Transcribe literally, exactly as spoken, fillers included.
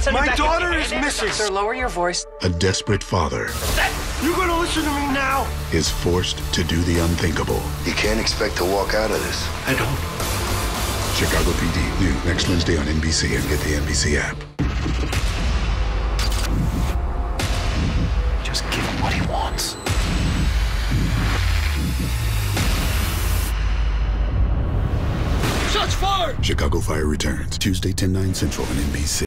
Send My her back daughter in. is missing. Sir, lower your voice. A desperate father You gonna listen to me now? is forced to do the unthinkable. You can't expect to walk out of this. I don't. Chicago P D, new next Wednesday on N B C and get the N B C app. Just give him what he wants. Shots fired! Chicago Fire returns Tuesday, ten, nine Central on N B C.